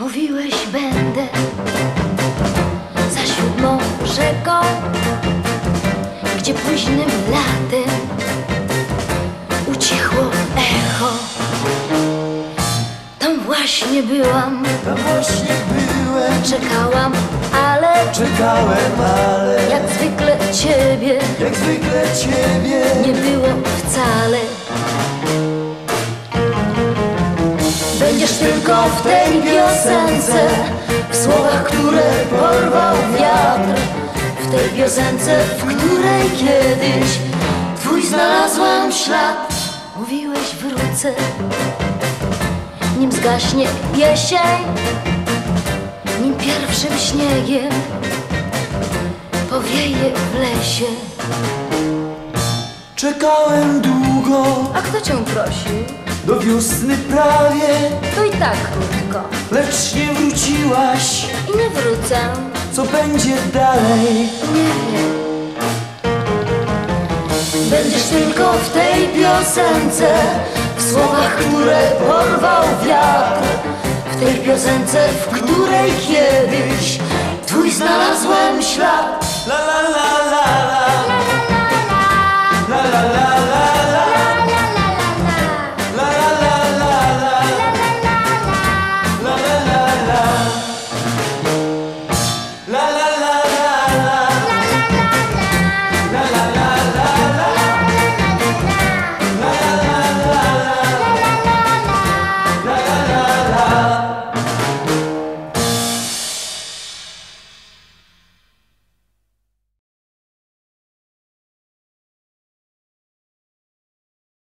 Mówiłeś, będę za 7 rzeką, gdzie późnym latem ucichło echo. Tam właśnie byłam, tam właśnie byłem. czekałem, ale jak zwykle ciebie nie było wcale. Będziesz tylko w tej piosence, w słowach, które porwał wiatr, w tej piosence, w której kiedyś twój znalazłam ślad. Mówiłeś, wrócę, nim zgaśnie jesień, nim pierwszym śniegiem powieje w lesie. Czekałem długo, A kto cię prosił? do wiosny prawie, To i tak krótko lecz nie wróciłaś. i nie wrócę. Co będzie dalej? Nie wiem. Będziesz tylko w tej piosence, w słowach, które porwał wiatr, w tej piosence, w której kiedyś twój znalazłem ślad. La la la la la.